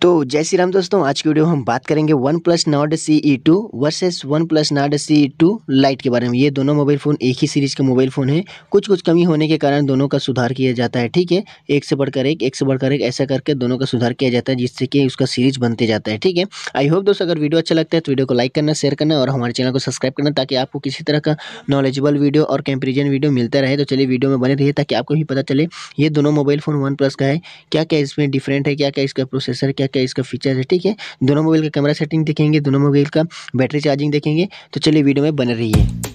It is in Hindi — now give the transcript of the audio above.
तो जय श्री राम दोस्तों, आज की वीडियो हम बात करेंगे OnePlus Nord CE2 versus OnePlus Nord CE2 lite के बारे में। ये दोनों मोबाइल फ़ोन एक ही सीरीज़ के मोबाइल फ़ोन है। कुछ कमी होने के कारण दोनों का सुधार किया जाता है, ठीक है। एक से बढ़कर एक ऐसा करके दोनों का सुधार किया जाता है, जिससे कि उसका सीरीज बनते जाता है, ठीक है। आई होप दोस्तों, अगर वीडियो अच्छा लगता है तो वीडियो को लाइक करना, शेयर करना और हमारे चैनल को सब्सक्राइब करना, ताकि आपको किसी तरह का नॉलेजेबल वीडियो और कंपेरिजन वीडियो मिलता रहे। तो चलिए वीडियो में बने रहिए, ताकि आपको भी पता चले ये दोनों मोबाइल फ़ोन वन प्लस का है, क्या क्या इसमें डिफरेंट है, क्या क्या इसका प्रोसेसर, क्या क्या इसका फीचर है, ठीक है। दोनों मोबाइल का कैमरा सेटिंग देखेंगे, दोनों मोबाइल का बैटरी चार्जिंग देखेंगे। तो चलिए वीडियो में बने रहिए।